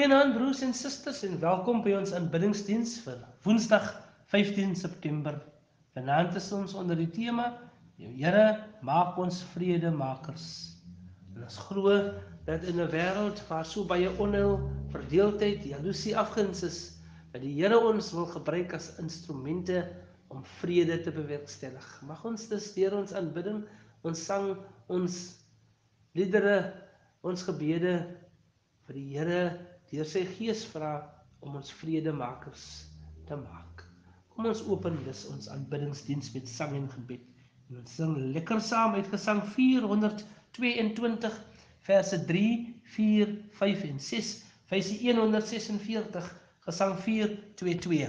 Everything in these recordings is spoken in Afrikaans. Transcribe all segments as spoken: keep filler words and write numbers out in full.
Goeienaand broers en susters en welkom by ons aanbiddingsdiens vir Woensdag vyftien September. Vanaand is ons onder die tema, die Here maak ons vredemakers. En ons glo dat in 'n wêreld waar so baie onheil, verdeeldheid, jaloesie, afguns is, dat die Here ons wil gebruik as instrumente om vrede te bewerkstellig. Mag ons dus deur ons aanbidding, ons sang, ons liedere, ons gebede vir die Here deur sy Gees vra om ons vredemakers te maak. Kom ons open dus ons aanbiddingsdiens met sang en gebed. En ons sing lekker saam uit Gesang vier honderd tweeëntwintig, verse drie, vier, vyf en ses, versie een honderd sesenveertig, Gesang vier, twee, twee.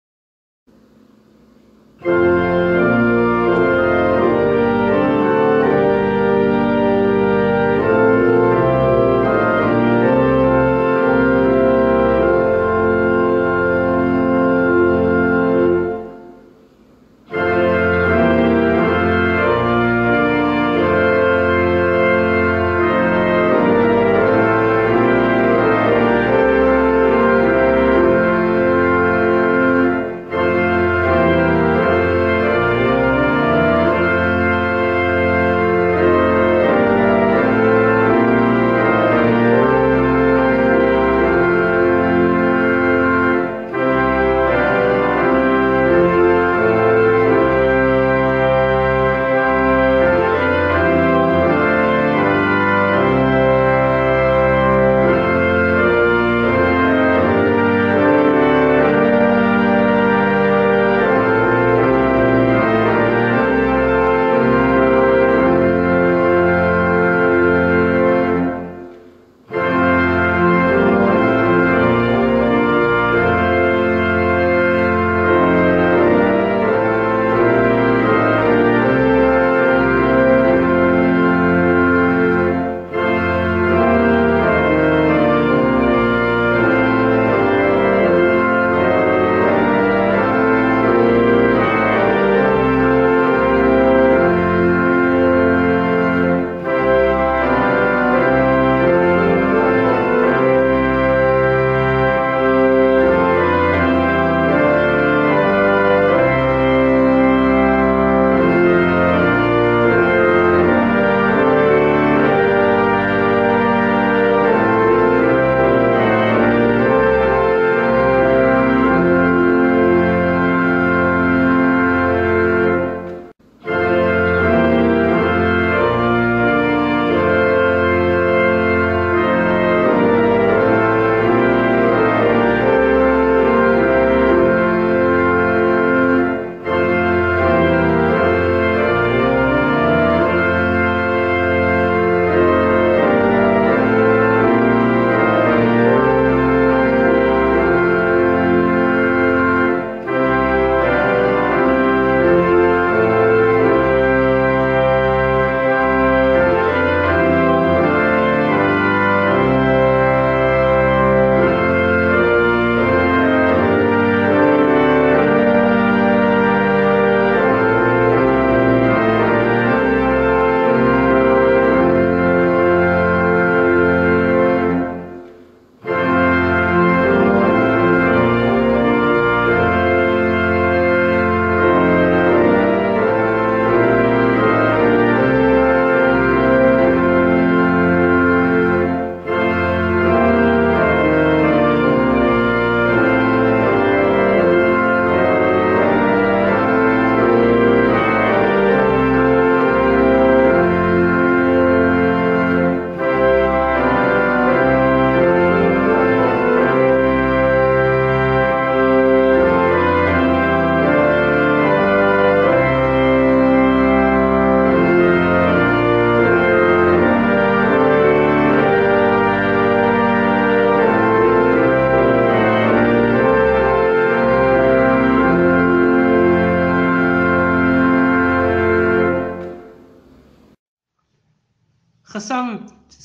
Gesang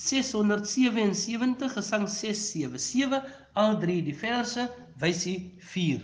seshonderdsewensewentig, Gesang ses sewe sewe, al drie die verse, wysie vier.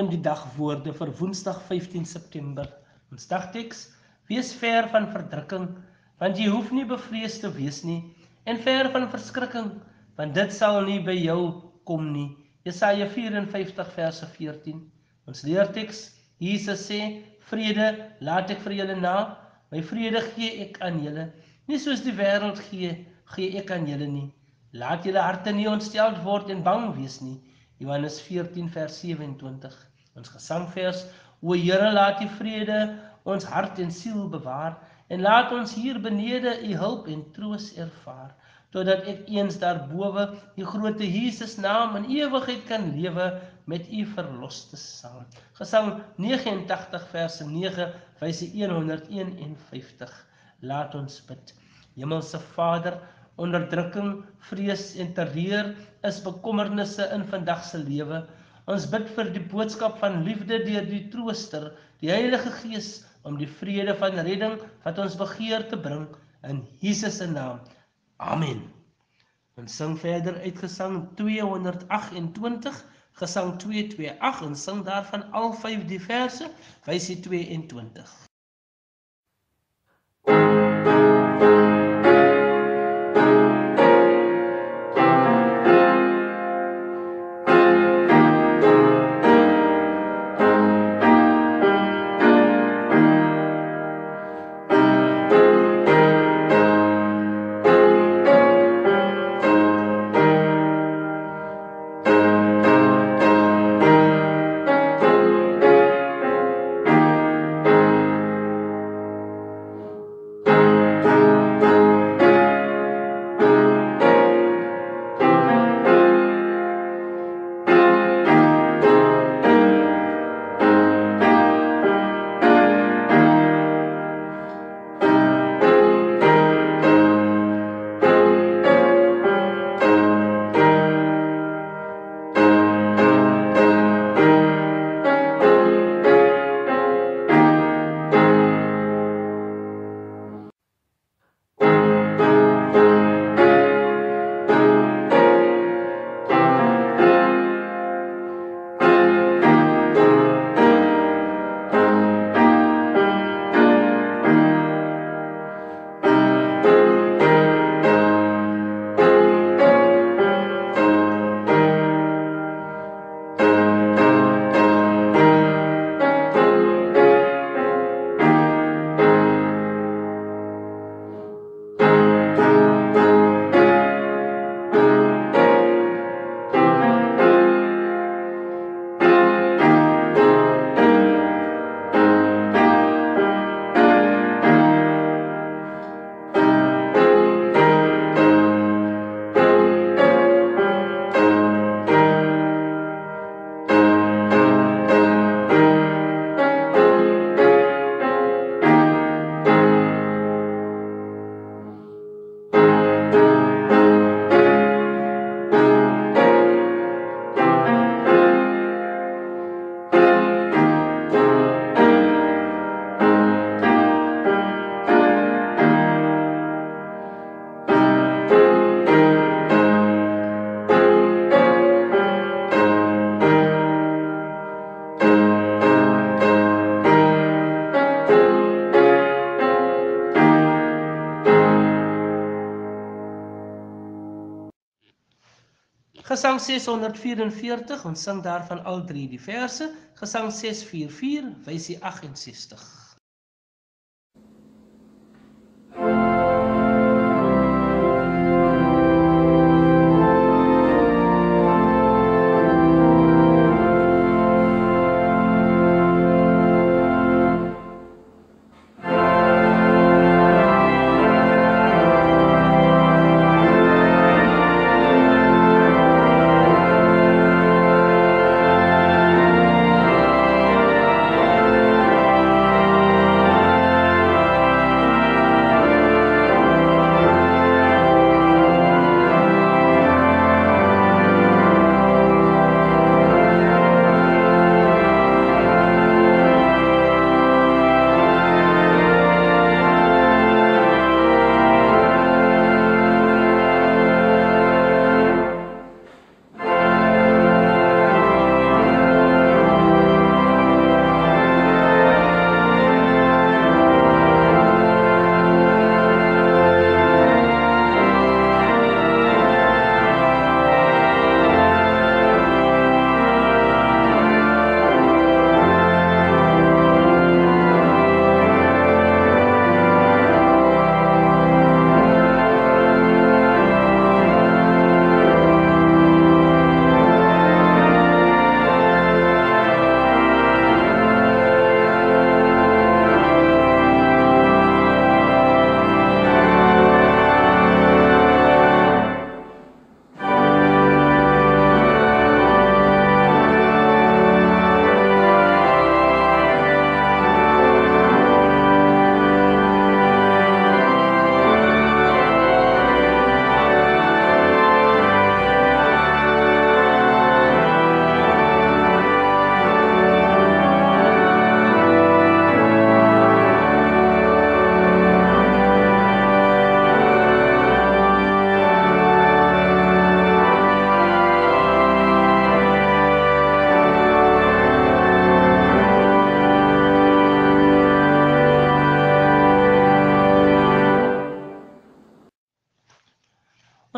die dagwoorde vir Woensdag vyftien September. Ons dagteks: Wees ver van verdrukking, want jy hoef nie bevrees te wees nie, en ver van verskrikking, want dit sal nie by jou kom nie. Jesaja vyf en vyftig verse veertien. Ons leerteks: Jesus sê, vrede laat ek vir julle na, my vrede gee ek aan julle, nie soos die wêreld gee, gee ek aan julle nie. Laat julle harte nie ontsteld word en bang wees nie. Johannes veertien vers sewenentwintig. Ons gesangvers: O Here, laat die vrede ons hart en siel bewaar, en laat ons hier benede u hulp en troos ervaar, totdat ek eens daarbowe die groote Jesus naam in ewigheid kan lewe met u verloste sang. Gesang negenentagtig verse nege, wyse honderdeenenvyftig. Laat ons bid. Hemelse Vader, onderdrukking, vrees en terreur is bekommernisse in vandag se lewe. Ons bid vir die boodskap van liefde deur die trooster, die Heilige Gees, om die vrede van redding wat ons begeer te bring, in Jesus se naam. Amen. Ons sing verder uit Gesang tweehonderdagentwintig, Gesang tweehonderdagtien, en sing daarvan al vyf die verse, wyse tweeëntwintig. Gesang seshonderdvyierenveertig, ons sing daarvan al drie die verse. Gesang seshonderdvierentveertig, wyse agt-en-sestig. Thank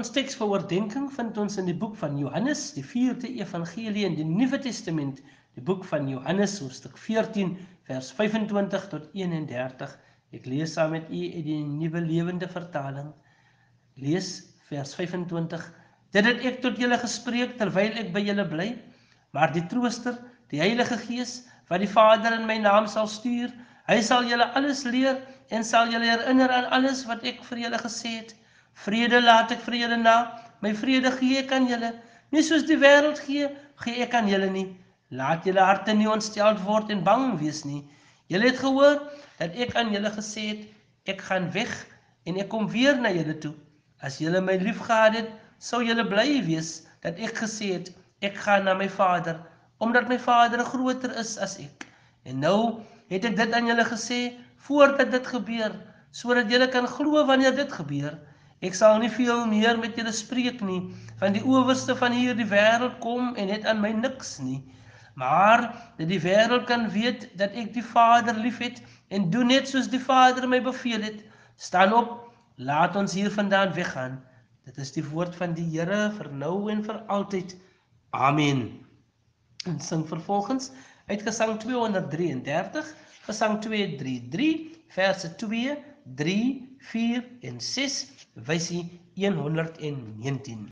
Ons teks vir oordenking vind ons in die boek van Johannes, die vierde evangelie in die Nuwe Testament, die boek van Johannes, hoofstuk veertien, vers vyfentwintig tot eenendertig. Ek lees saam met u uit die Nuwe Lewende Vertaling. Lees vers vyfentwintig. Dit het ek tot julle gespreek terwyl ek by julle bly, maar die Trooster, die Heilige Gees, wat die Vader in my naam sal stuur, hy sal julle alles leer en sal julle herinner aan alles wat ek vir julle gesê het. Vrede laat ek vir julle na, my vrede gee ek aan julle, nie soos die wêreld gee, gee ek aan julle nie. Laat julle harte nie ontsteld word en bang wees nie. Julle het gehoor dat ek aan julle gesê het, ek gaan weg en ek kom weer na julle toe. As julle my liefgehad het, sou julle bly wees dat ek gesê het, ek gaan na my Vader, omdat my Vader groter is as ek. En nou het ek dit aan julle gesê, voordat dit gebeur, sodat julle kan glo wanneer dit gebeur. Ek sal nie veel meer met julle spreek nie, want die owerste van hierdie wêreld kom en het aan my niks nie. Maar dat die wêreld kan weet dat ek die Vader liefhet en doen net soos die Vader my beveel het. Staan op, laat ons hier vandaan weggaan. Dit is die woord van die Here vir nou en vir altyd. Amen. En sing vervolgens uit Gesang tweehonderddraieëndertig, Gesang tweehonderddraieëndertig, verse twee, drie, vier en ses, wysie honderdnegentien.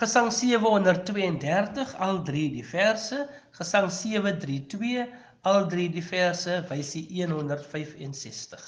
Gesang sewehonderdtweeëndertig, al drie die verse. Gesang sewehonderdtweeëndertig, al drie die verse, wysie honderdvyfensestig.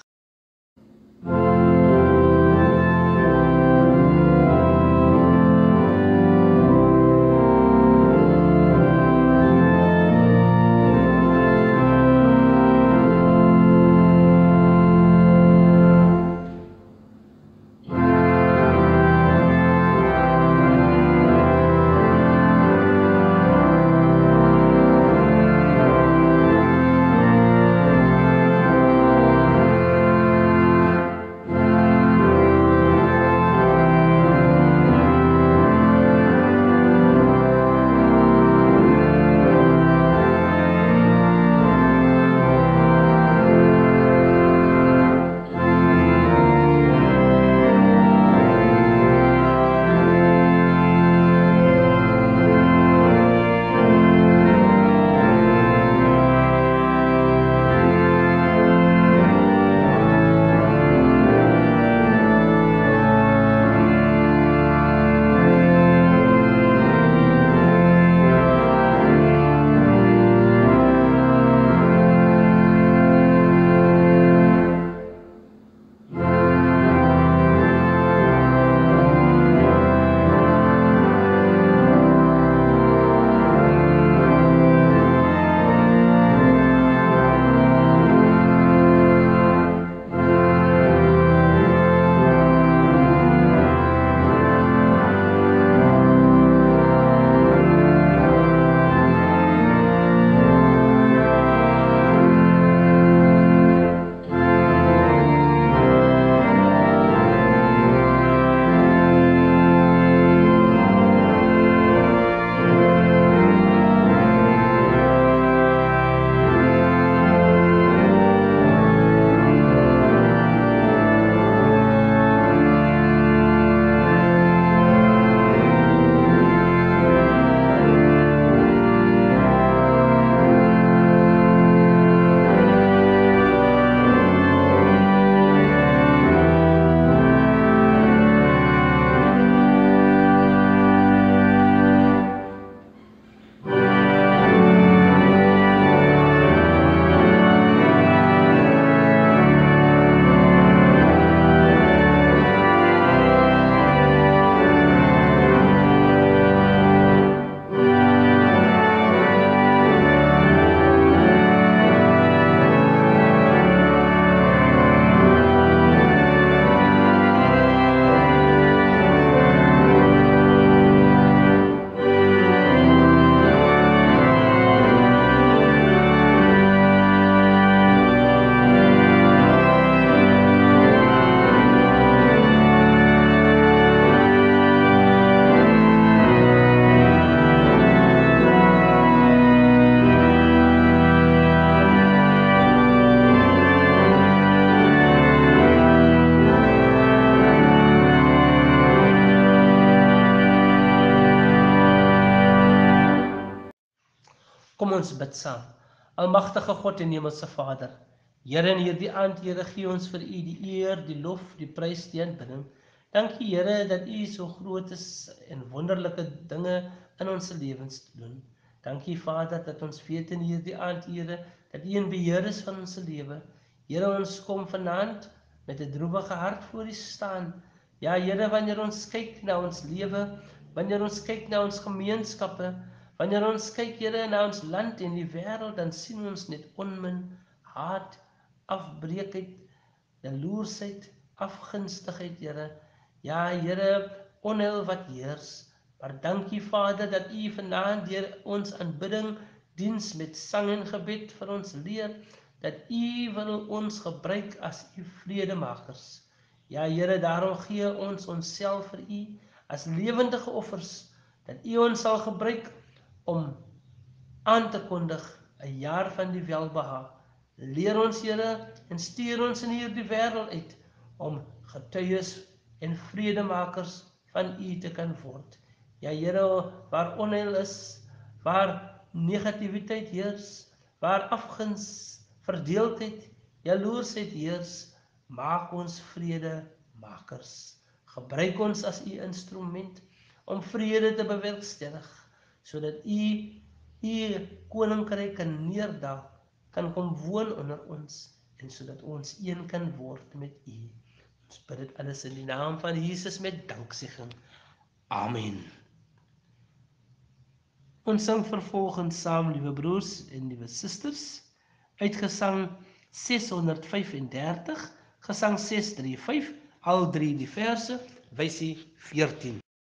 Kom ons bid saam. Almagtige God en Hemelse Vader, Here, in hierdie aand, Here, gee ons vir U die eer, die lof, die prys, die aanbidding. Dankie, Here, dat U so groot is en wonderlike dinge in ons lewens doen. Dankie, Vader, dat ons weet in hierdie aand, Here, dat U in beheer is van ons lewe. Here, ons kom vanaand met 'n droewige hart voor U staan. Ja, Here, wanneer ons kyk na ons lewe, wanneer ons kyk na ons gemeenskappe, wanneer ons kyk, Here, na ons land en die wêreld, dan sien ons net onmin, haat, afbreekheid, jaloersheid, afgunstigheid, Here. Ja, Here, onheil wat heers. Maar dankie, Vader, dat U vanaand deur ons aanbidding, diens met sang en gebed vir ons leer, dat U wil ons gebruik as U vredemakers. Ja, Here, daarom gee ons onsself vir U as lewendige offers, dat U ons sal gebruik om aan te kondig 'n jaar van die welbehaag. Leer ons, Here, en stuur ons in hierdie wêreld uit om getuies en vredemakers van U te kan word. Ja, Here, waar onheil is, waar negativiteit heers, waar afguns, verdeeldheid, jaloersheid heers, maak ons vredemakers. Gebruik ons as U instrument om vrede te bewerkstellig, sodat u, u koninkryk kan neerdaal, kan kom woon onder ons, en sodat ons een kan word met u. Ons bid dit alles in die naam van Jesus met danksegging. Amen. Ons sing vervolgens saam, liewe broers en liewe susters, uit gesang ses honderd vyf-en-dertig, gesang ses drie vyf, al drie die verse, wysie veertien.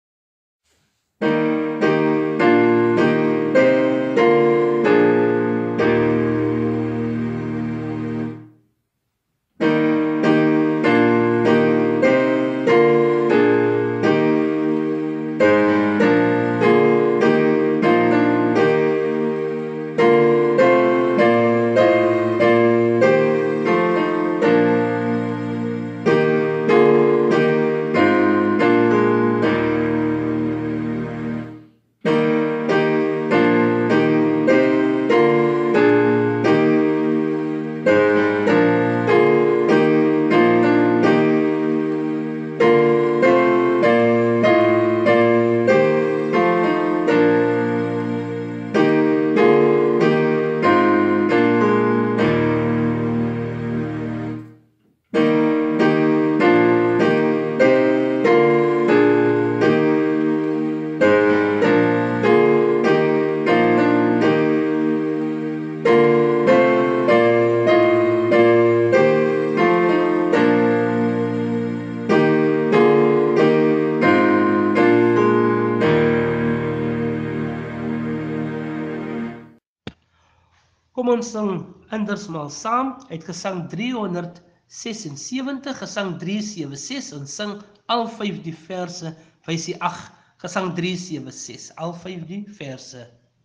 Kom ons sing andersmaal saam uit gesang drie honderd sesensewentig, gesang drie sewe ses, ons sing al vyf die verse, wysie agt, gesang drie sewe ses, al vyf die verse.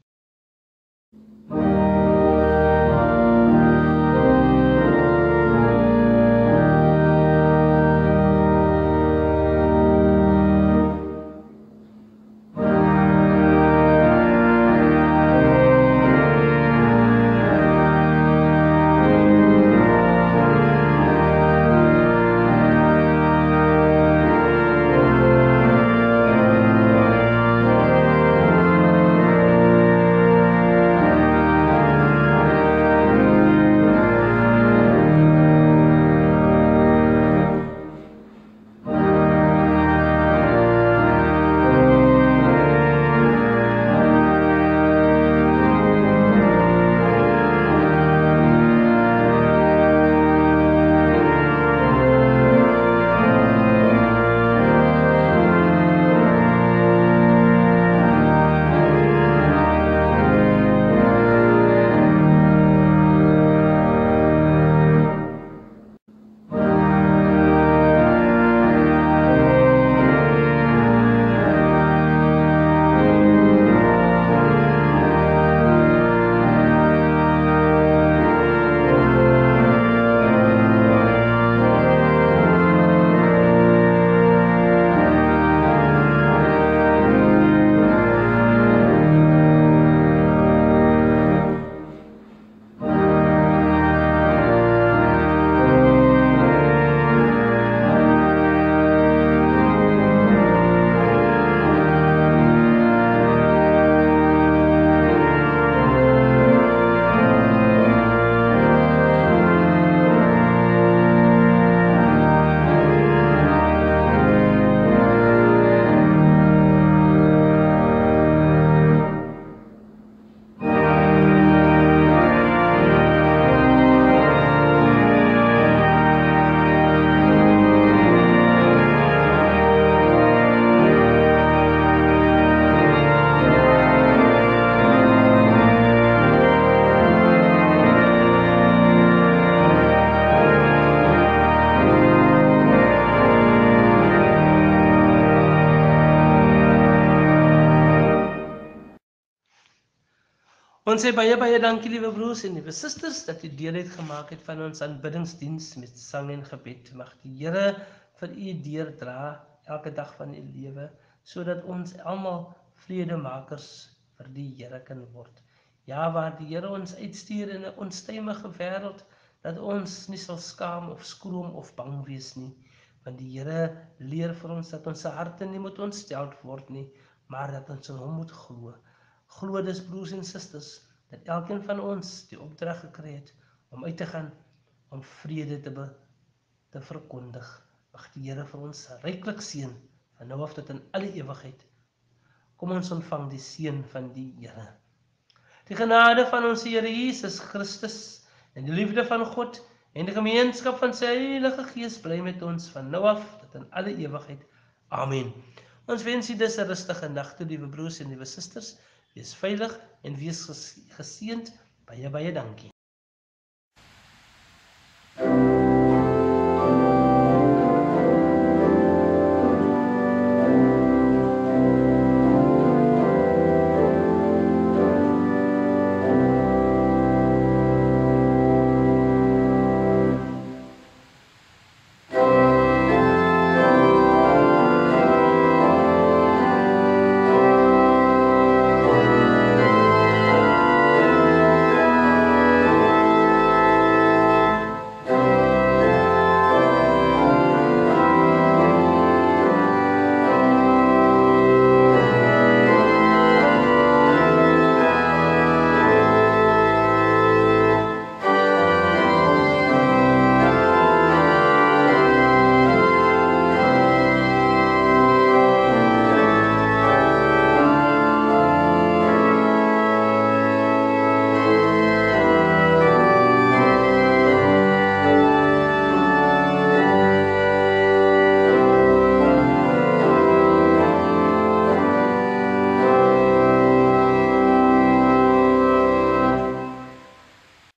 Ons sê baie baie dankie, liewe broers en liewe susters, dat u deel het gemaak het van ons aanbiddingsdiens met sang en gebed. Mag die Here vir u deurdra elke dag van u lewe, sodat ons almal vredemakers vir die Here kan word. Ja, waar die Here ons uitstuur in 'n onstuimige wêreld, dat ons nie sal skaam of skroom of bang wees nie, Want die Here leer vir ons dat ons harte nie moet ontsteld word nie, maar dat ons in hom moet glo. Glo dus broers en susters, dat elkeen van ons die opdrag gekry het om uit te gaan, om vrede te, be, te verkondig. Mag die Here vir ons ryklik seën, van nou af tot in alle ewigheid. Kom ons ontvang die seën van die Here. Die genade van ons Here Jesus Christus, en die liefde van God, en die gemeenskap van sy Heilige Gees bly met ons van nou af tot in alle ewigheid. Amen. Ons wens u dus 'n rustige nag toe, liewe broers en liewe susters. Wees veilig en wees geseënd. Baie baie dankie.